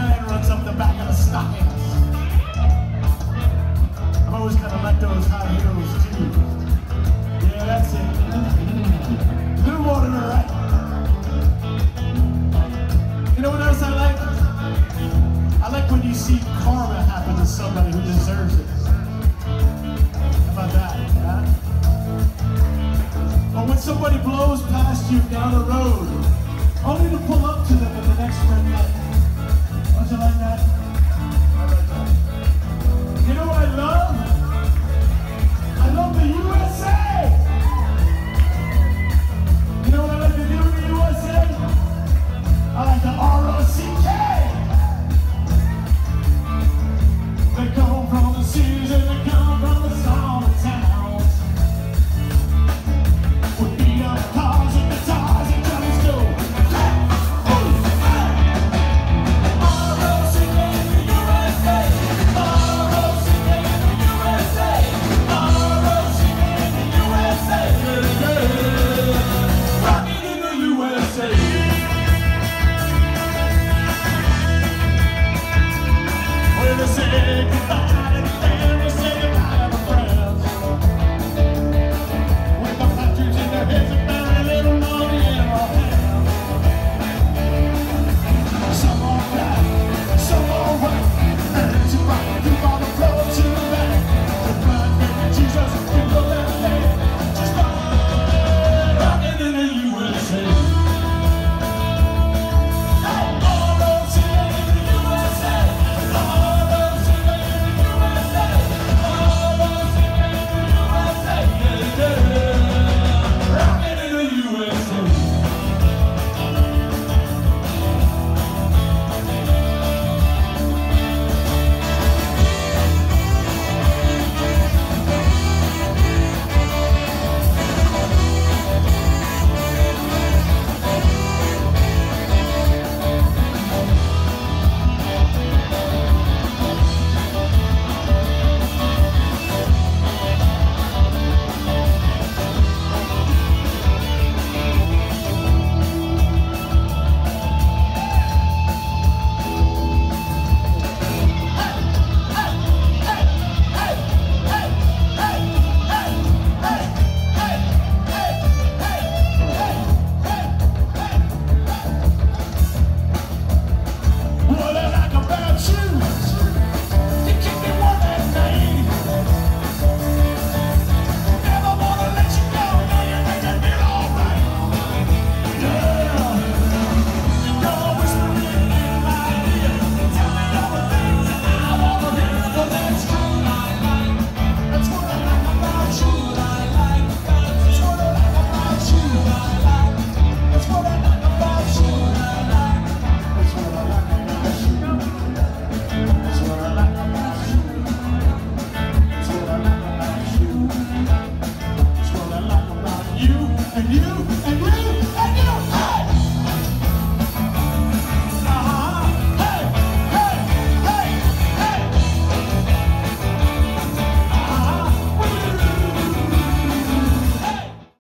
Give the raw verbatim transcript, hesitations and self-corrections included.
twang runs up the back of the stockings. I've always kind of liked those high heels too. Yeah, that's it. A little more to the right. You know what else I like? I like when you see karma happen to somebody who deserves it. How about that, huh? Or when somebody blows past you down the road, only to pull up to them at the next red light.